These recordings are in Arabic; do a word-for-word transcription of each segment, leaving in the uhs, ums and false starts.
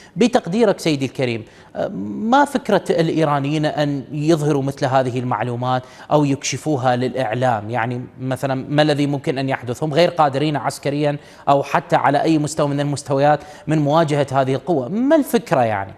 بتقديرك سيدي الكريم، ما فكرة الإيرانيين أن يظهروا مثل هذه المعلومات أو يكشفوها للإعلام؟ يعني مثلا ما الذي ممكن أن يحدث؟ هم غير قادرين عسكريا أو حتى على أي مستوى من المستويات من مواجهة هذه القوة، ما الفكرة يعني؟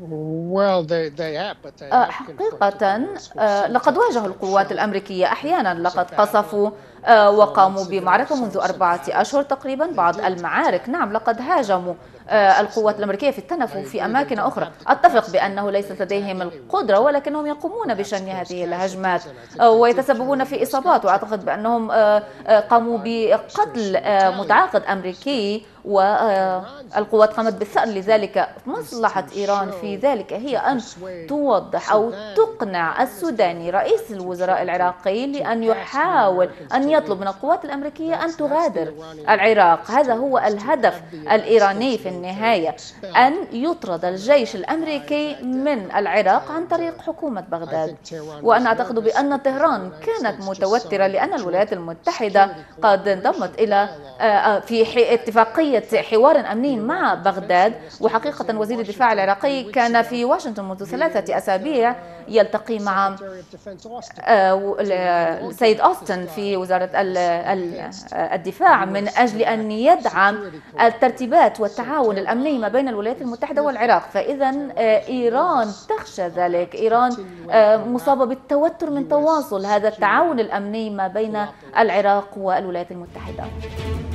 آه، حقيقة آه، لقد واجهوا القوات الأمريكية أحيانا، لقد قصفوا آه، وقاموا بمعركة منذ أربعة أشهر تقريبا. بعض المعارك نعم لقد هاجموا آه، القوات الأمريكية في التنف وفي أماكن أخرى. أتفق بأنه ليست لديهم القدرة، ولكنهم يقومون بشن هذه الهجمات آه، ويتسببون في إصابات. وأعتقد بأنهم آه، آه، قاموا بقتل آه، متعاقد أمريكي، والقوات قامت بالثأر. لذلك مصلحة إيران في ذلك هي أن توضح أو تقنع السوداني رئيس الوزراء العراقي لأن يحاول أن يطلب من القوات الأمريكية أن تغادر العراق. هذا هو الهدف الإيراني في النهاية، أن يطرد الجيش الأمريكي من العراق عن طريق حكومة بغداد. وأنا أعتقد بأن طهران كانت متوترة لأن الولايات المتحدة قد انضمت إلى في اتفاقية حوار أمني مع بغداد. وحقيقة وزير الدفاع العراقي كان في واشنطن منذ ثلاثة أسابيع يلتقي مع السيد أوستن في وزارة الدفاع من أجل أن يدعم الترتيبات والتعاون الأمني ما بين الولايات المتحدة والعراق. فإذا إيران تخشى ذلك، إيران مصابة بالتوتر من تواصل هذا التعاون الأمني ما بين العراق والولايات المتحدة.